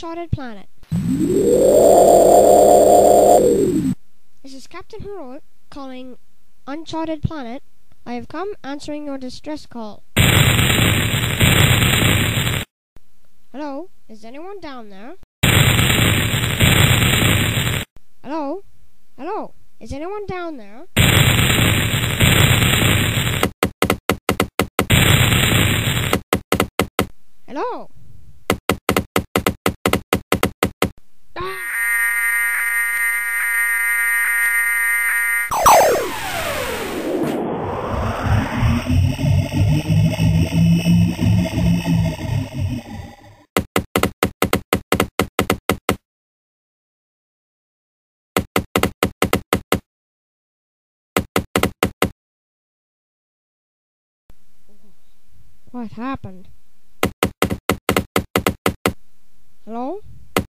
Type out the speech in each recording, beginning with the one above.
uncharted planet. This is Captain Heroic calling uncharted planet. I have come answering your distress call. Hello? Is anyone down there? Hello? Hello? Is anyone down there? Hello? What happened? Hello?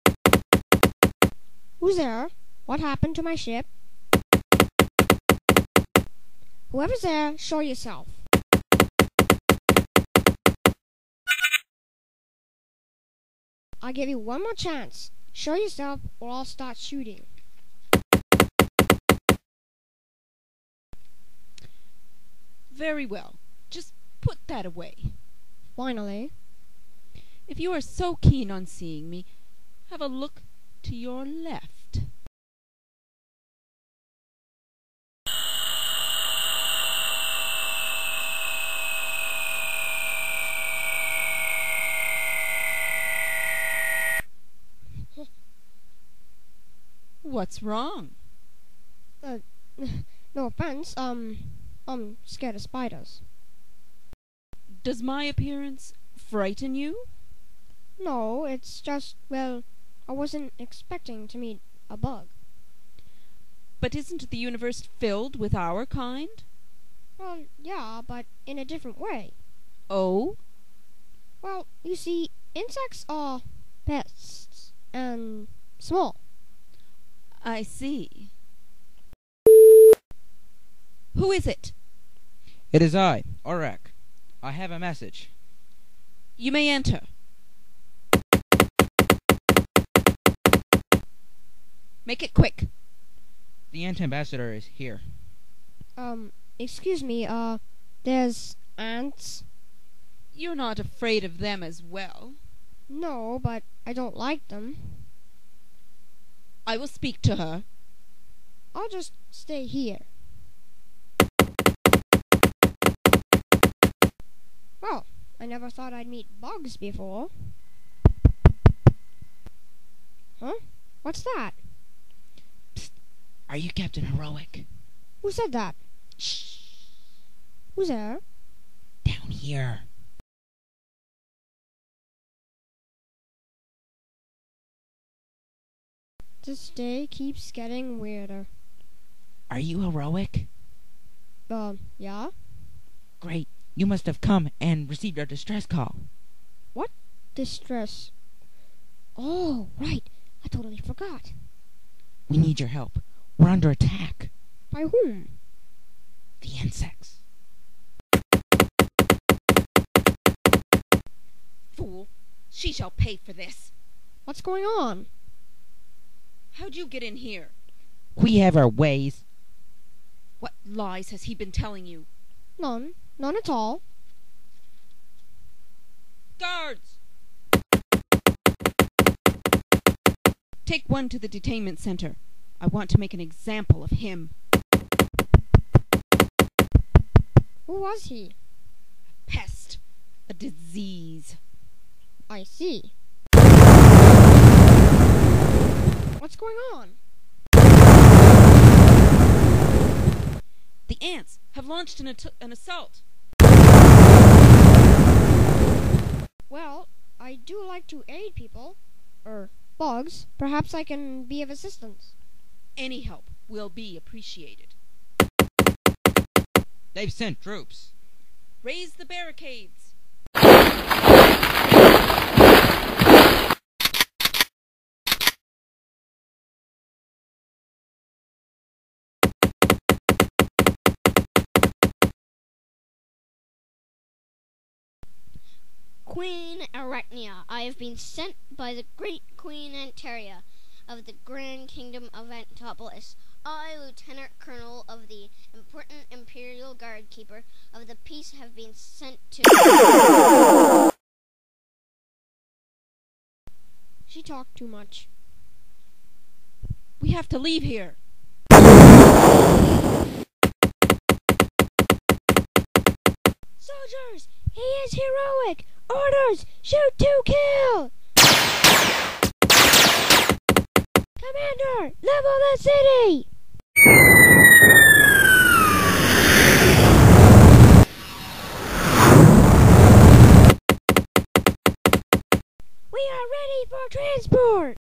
Who's there? What happened to my ship? Whoever's there, show yourself. I'll give you one more chance. Show yourself or I'll start shooting. Very well. Just put that away. Finally. If you are so keen on seeing me, have a look to your left. What's wrong? No offense, I'm scared of spiders. Does my appearance frighten you? No, it's just, well, I wasn't expecting to meet a bug. But isn't the universe filled with our kind? Well, yeah, but in a different way. Oh? Well, you see, insects are pests, and small. I see. Who is it? It is I, Orek. I have a message. You may enter. Make it quick. The Ant-Ambassador is here. Excuse me, there's ants? You're not afraid of them as well. No, but I don't like them. I will speak to her. I'll just stay here. Well, I never thought I'd meet bugs before. Huh? What's that? Psst. Are you Captain Heroic? Who said that? Shh. Who's there? Down here. This day keeps getting weirder. Are you Heroic? Yeah? Great. You must have come and received our distress call. What? Distress? Oh, right. I totally forgot. We need your help. We're under attack. By whom? The insects. Fool! She shall pay for this. What's going on? How'd you get in here? We have our ways. What lies has he been telling you? None. None at all. Guards! Take one to the detainment center. I want to make an example of him. Who was he? A pest. A disease. I see. What's going on? The ants have launched an assault. Well, I do like to aid people. Bugs. Perhaps I can be of assistance. Any help will be appreciated. They've sent troops. Raise the barricades. Queen Arachnia. I have been sent by the great Queen Antaria of the Grand Kingdom of Antopolis. I, Lieutenant Colonel of the important Imperial Guard Keeper of the Peace, have been sent to... She talked too much. We have to leave here. Soldiers, he is heroic! Orders, shoot to kill! Commander, level the city! We are ready for transport!